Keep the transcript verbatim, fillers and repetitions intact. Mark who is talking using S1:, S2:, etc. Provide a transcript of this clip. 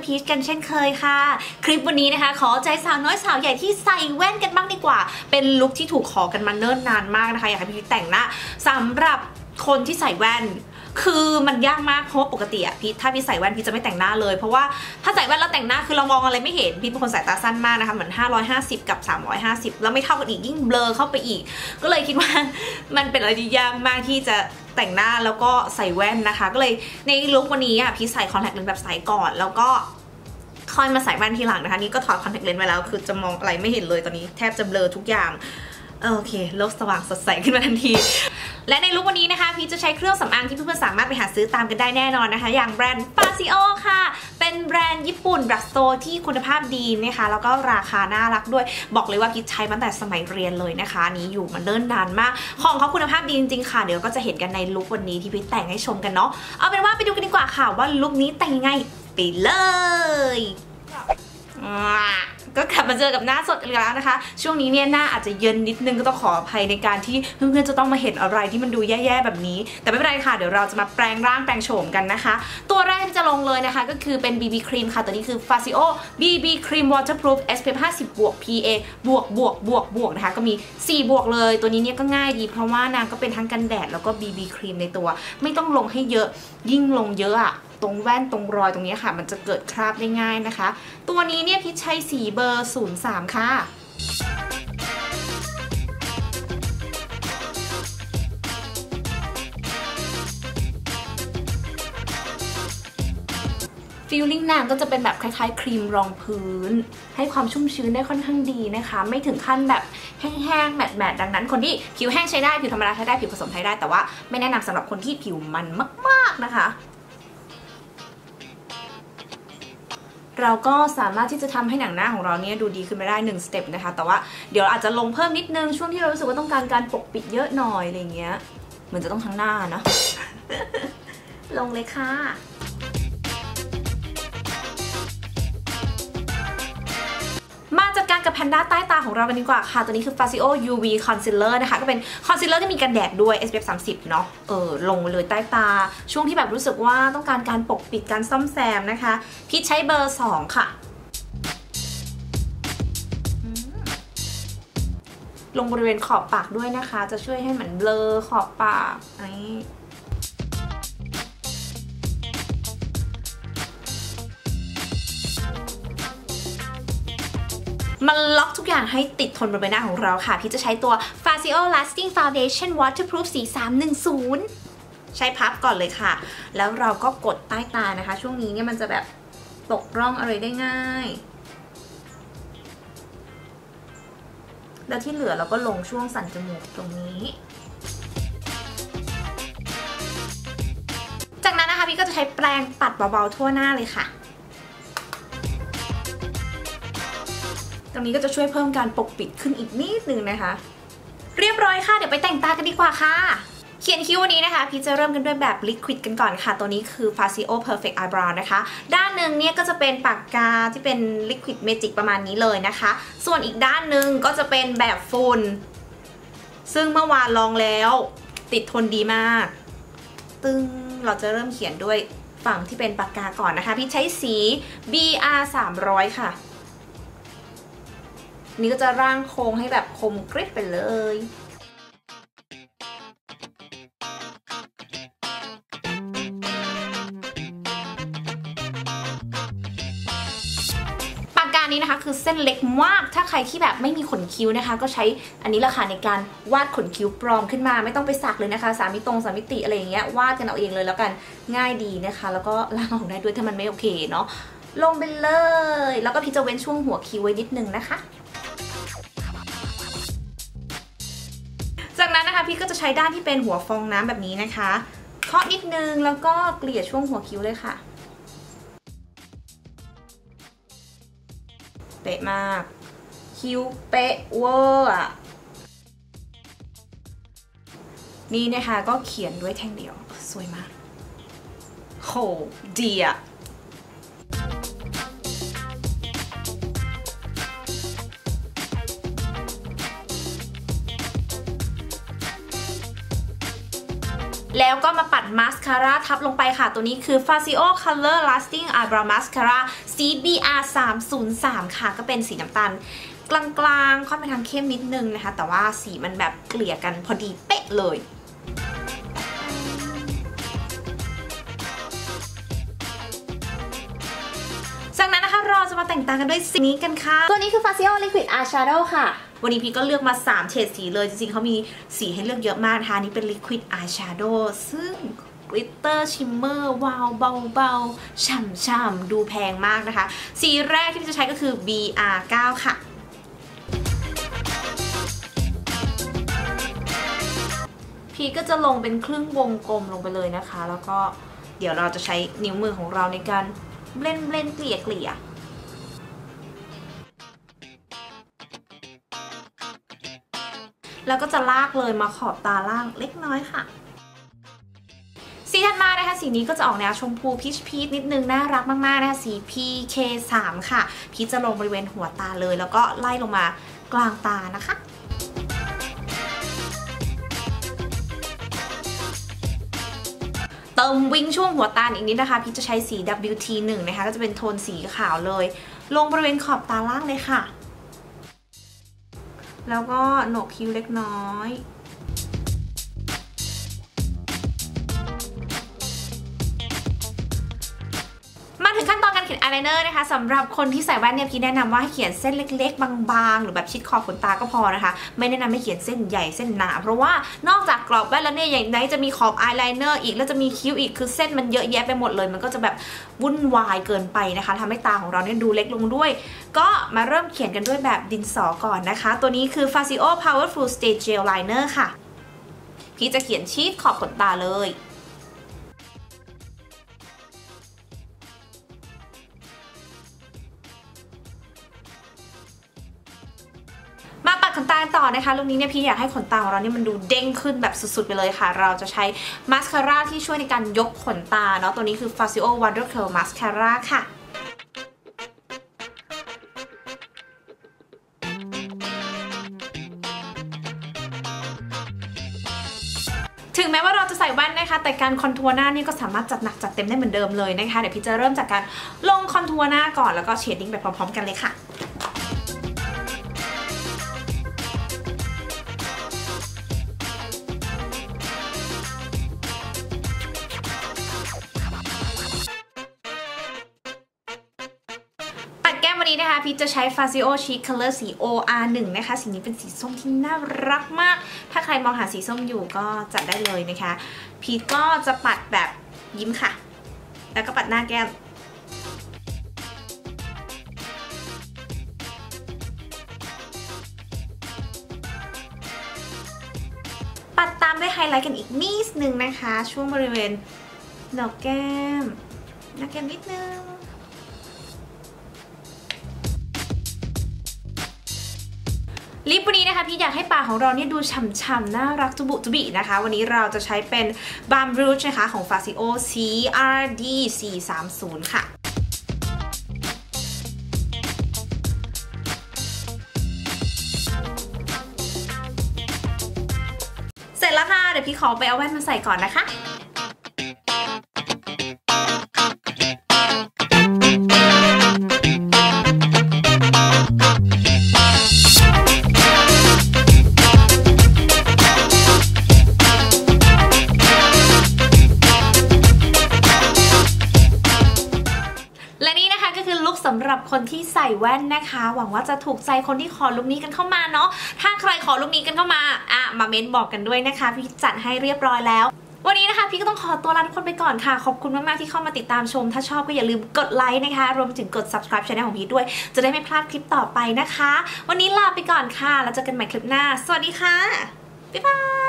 S1: พีชกันเช่นเคยค่ะคลิปวันนี้นะคะขอใจสาวน้อยสาวใหญ่ที่ใส่แว่นกันบ้างดีกว่าเป็นลุคที่ถูกขอกันมาเนิ่นนานมากนะคะอยากให้พี่พีชแต่งหน้าสำหรับคนที่ใส่แว่นคือมันยากมากเพราะปกติอะพี่ถ้าพี่ใส่แว่นพี่จะไม่แต่งหน้าเลยเพราะว่าถ้าใส่แว่นแล้วแต่งหน้าคือเรามองอะไรไม่เห็นพี่เป็นคนสายตาสั้นมากนะคะเหมือนห้าร้อยห้าสิบกับสามร้อยห้าสิบแล้วไม่เท่ากันอีกยิ่งเบลอเข้าไปอีกก็เลยคิดว่ามันเป็นอะไรที่ยากมากที่จะแต่งหน้าแล้วก็ใส่แว่นนะคะก็เลยในลุควันนี้อะพี่ใส่คอนแทคเลนส์แบบใสก่อนแล้วก็ค่อยมาใส่แว่นทีหลังนะคะนี่ก็ถอดคอนแทคเลนส์ไว้แล้วคือจะมองอะไรไม่เห็นเลยตอนนี้แทบจะเบลอทุกอย่างโอเคโลกสว่างสดใสขึ้นมาทันทีและในลุควันนี้นะคะพี่จะใช้เครื่องสำอางที่เพื่อนๆสามารถไปหาซื้อตามกันได้แน่นอนนะคะอย่างแบรนด์ Fasio ค่ะเป็นแบรนด์ญี่ปุ่นดรักสโตร์ที่คุณภาพดีนะคะแล้วก็ราคาน่ารักด้วยบอกเลยว่าพี่ใช้มาตั้งแต่สมัยเรียนเลยนะคะนี้อยู่มาเนิ่นนานมากของเขาคุณภาพดีจริงๆค่ะเดี๋ยวก็จะเห็นกันในลุควันนี้ที่พี่แต่งให้ชมกันเนาะเอาเป็นว่าไปดูกันดีกว่าค่ะว่าลุคนี้แต่งยังไงไปเลยก็กลับมาเจอกับหน้าสดกันแล้วนะคะช่วงนี้เนี่ยหน้าอาจจะเย็นนิดนึงก็ต้องขออภัยในการที่เพื่อนๆจะต้องมาเห็นอะไรที่มันดูแย่ๆแบบนี้แต่ไม่เป็นไรค่ะเดี๋ยวเราจะมาแปลงร่างแปลงโฉมกันนะคะตัวแรกที่จะลงเลยนะคะก็คือเป็น บี บี ครีมค่ะตัวนี้คือ Fasio บี บี ครีม Waterproof เอส พี เอฟ ห้าสิบ บวก พี เอ บวกบวกบวกบวกนะคะก็มีสี่บวกเลยตัวนี้เนี่ยก็ง่ายดีเพราะว่านางก็เป็นทั้งกันแดดแล้วก็ บี บี ครีมในตัวไม่ต้องลงให้เยอะยิ่งลงเยอะอะตรงแว่นตรงรอยตรงนี้ค่ะมันจะเกิดคราบได้ง่ายนะคะตัวนี้เนี่ยพี่ใช้สีเบอร์ศูนย์สามค่ะฟีลลิ่งนางก็จะเป็นแบบคล้ายๆครีมรองพื้นให้ความชุ่มชื้นได้ค่อนข้างดีนะคะไม่ถึงขั้นแบบแห้งๆแมตต์ๆดังนั้นคนที่ผิวแห้งใช้ได้ผิวธรรมดาใช้ได้ผิวผสมใช้ได้แต่ว่าไม่แนะนำสำหรับคนที่ผิวมันมากๆนะคะเราก็สามารถที่จะทำให้หนังหน้าของเราเนี่ยดูดีขึ้นไปได้หนึ่งสเต็ปนะคะแต่ว่าเดี๋ยวอาจจะลงเพิ่มนิดนึงช่วงที่เรารู้สึกว่าต้องการการปกปิดเยอะหน่อยอะไรเงี้ยเหมือนจะต้องทั้งหน้านะ ลงเลยค่ะมาจัดการกับแพนด้าใต้ตาของเรากันดีกว่าค่ะตัวนี้คือ Fasio ยู วี Concealer นะคะก็เป็นคอนซีลเลอร์ที่มีกันแดดด้วย เอส พี เอฟ สามสิบ เนาะเออลงเลยใต้ตาช่วงที่แบบรู้สึกว่าต้องการการปกปิดการซ่อมแซมนะคะพี่ใช้เบอร์สองค่ะลงบริเวณขอบปากด้วยนะคะจะช่วยให้เหมือนเบลอขอบปากนี่มันล็อกทุกอย่างให้ติดทนบนใบหน้าของเราค่ะพี่จะใช้ตัว Fasio Lasting Foundation Waterproof สีสามหนึ่งศูนย์ใช้พับก่อนเลยค่ะแล้วเราก็กดใต้ตานะคะช่วงนี้เนี่ยมันจะแบบตกร่องอะไรได้ง่ายแล้วที่เหลือเราก็ลงช่วงสันจมูกตรงนี้จากนั้นนะคะพี่ก็จะใช้แปรงปัดเบาๆทั่วหน้าเลยค่ะตรงนี้ก็จะช่วยเพิ่มการปกปิดขึ้นอีกนิดนึงนะคะเรียบร้อยค่ะเดี๋ยวไปแต่งตากันดีกว่าค่ะเขียนคิ้ววันนี้นะคะพี่จะเริ่มกันด้วยแบบลิควิดกันก่อนค่ะตัวนี้คือ Fasio Perfect Eyebrow นะคะด้านหนึ่งเนี่ยก็จะเป็นปากกาที่เป็นลิควิดเมจิกประมาณนี้เลยนะคะส่วนอีกด้านหนึ่งก็จะเป็นแบบฝุ่นซึ่งเมื่อวานลองแล้วติดทนดีมากตึ้งเราจะเริ่มเขียนด้วยฝั่งที่เป็นปากกาก่อนนะคะพี่ใช้สี บี อาร์ สามร้อยค่ะนี่ก็จะร่างโค้งให้แบบคมกริบไปเลยปากกานี้นะคะคือเส้นเล็กมากถ้าใครที่แบบไม่มีขนคิ้วนะคะก็ใช้อันนี้แหละค่ะในการวาดขนคิ้วปลอมขึ้นมาไม่ต้องไปสักเลยนะคะสามมิติตรงสามมิติอะไรอย่างเงี้ยวาดกันเอาเองเลยแล้วกันง่ายดีนะคะแล้วก็ล้างออกได้ด้วยถ้ามันไม่โอเคเนาะลงไปเลยแล้วก็พี่จะเว้นช่วงหัวคิ้วไว้นิดนึงนะคะจากนั้นนะคะพี่ก็จะใช้ด้านที่เป็นหัวฟองน้ำแบบนี้นะคะเคาะนิดนึงแล้วก็เกลี่ยช่วงหัวคิ้วเลยค่ะเป๊ะมากคิ้วเป๊ะเวอร์อ่ะนี่นะคะก็เขียนด้วยแท่งเดียวสวยมากโหดีอ่ะ จแล้วก็มาปัดมาสคาร่าทับลงไปค่ะตัวนี้คือ Facio Color Lasting Eyebrow Mascara สี บี อาร์ สามศูนย์สาม ค่ะก็เป็นสีน้ำตาลกลางๆค่อนไปทางเข้มนิดนึงนะคะแต่ว่าสีมันแบบเกลี่ยกันพอดีเป๊ะเลยจากนั้นนะคะเราจะมาแต่งตากันด้วยสีนี้กันค่ะตัวนี้คือ Facio Liquid Eyeshadow ค่ะวันนี้พี่ก็เลือกมาสามเฉดสีเลยจริงๆเขามีสีให้เลือกเยอะมากนะคะนี่เป็น Liquid Eyeshadow ซึ่ง Glitter Shimmer วาวเบาๆฉ่ำๆดูแพงมากนะคะสีแรกที่จะใช้ก็คือ บี อาร์ ไนน์ ค่ะพี่ก็จะลงเป็นครึ่งวงกลมลงไปเลยนะคะแล้วก็เดี๋ยวเราจะใช้นิ้วมือของเราในการเบลนเบลนเกลี่ยเกลี่ยแล้วก็จะลากเลยมาขอบตาล่างเล็กน้อยค่ะสีถัดมานะคะสีนี้ก็จะออกแนวชมพูพีชพีชนิดนึงน่ารักมากๆนะคะสี พี เค สาม ค่ะพีชจะลงบริเวณหัวตาเลยแล้วก็ไล่ลงมากลางตานะคะเติมวิงช่วงหัวตาอีกนิดนะคะพี่จะใช้สี ดับเบิลยู ที หนึ่ง นะคะก็จะเป็นโทนสีขาวเลยลงบริเวณขอบตาล่างเลยค่ะแล้วก็โหนกคิ้วเล็กน้อยมาถึงขั้นตอนการเขียนอายไลเนอร์นะคะสำหรับคนที่ใส่แว่นเนี่ยพี่แนะนำว่าให้เขียนเส้นเล็กๆบางๆหรือแบบชิดขอบขนตาก็พอนะคะไม่แนะนำให้เขียนเส้นใหญ่เส้นหนาเพราะว่านอกจากกรอบแว่นแล้วเนี่ยอย่างไหนจะมีขอบอายไลเนอร์อีกแล้วจะมีคิ้วอีกคือเส้นมันเยอะแยะไปหมดเลยมันก็จะแบบวุ่นวายเกินไปนะคะทำให้ตาของเราเนี่ยดูเล็กลงด้วยก็มาเริ่มเขียนกันด้วยแบบดินสอก่อนนะคะตัวนี้คือ Facio Powerful Stay Gel Liner ค่ะพี่จะเขียนชิดขอบขนตาเลยมาปัดขนตาต่อนะคะลุคนี้เนี่ยพี่อยากให้ขนตาของเราเนี่ยมันดูเด้งขึ้นแบบสุดๆไปเลยค่ะเราจะใช้มาสคาร่าที่ช่วยในการยกขนตาเนาะตัวนี้คือ Facio Wonder Curl Mascara ค่ะถึงแม้ว่าเราจะใส่แว่นนะคะแต่การคอนทัวร์หน้านี่ก็สามารถจัดหนักจัดเต็มได้เหมือนเดิมเลยนะคะเดี๋ยวพี่จะเริ่มจากการลงคอนทัวร์หน้าก่อนแล้วก็เชดดิ้งไปพร้อมๆกันเลยค่ะวันนี้นะคะพีจะใช้ Facio Chic Color สี โอ อาร์ หนึ่ง นะคะสีนี้เป็นสีส้มที่น่ารักมากถ้าใครมองหาสีส้มอยู่ก็จัดได้เลยนะคะพีก็จะปัดแบบยิ้มค่ะแล้วก็ปัดหน้าแก้มปัดตามด้วยไฮไลท์กันอีกนิดนึงนะคะช่วงบริเวณดอกแก้มหน้าแก้มนิดนึงลิปวันนี้นะคะพี่อยากให้ปากของเราเนี่ยดูฉ่ำๆน่ารักจุบุจุบินะคะวันนี้เราจะใช้เป็น Balm Rouge นะคะของ Facio ซี อาร์ ดี สี่สามศูนย์ ค่ะเสร็จแล้วค่ะเดี๋ยวพี่ขอไปเอาแว่นมาใส่ก่อนนะคะสำหรับคนที่ใส่แว่นนะคะหวังว่าจะถูกใจคนที่ขอลุคนี้กันเข้ามาเนาะถ้าใครขอลุคนี้กันเข้ามาอ่ะมาเม้นบอกกันด้วยนะคะพี่จัดให้เรียบร้อยแล้ววันนี้นะคะพี่ก็ต้องขอตัวลาทุกคนไปก่อนค่ะขอบคุณมากๆที่เข้ามาติดตามชมถ้าชอบก็อย่าลืมกดไลค์นะคะรวมถึงกด Subscribe Channel ของพี่ด้วยจะได้ไม่พลาดคลิปต่อไปนะคะวันนี้ลาไปก่อนค่ะแล้วเจอกันใหม่คลิปหน้าสวัสดีค่ะบ๊ายบาย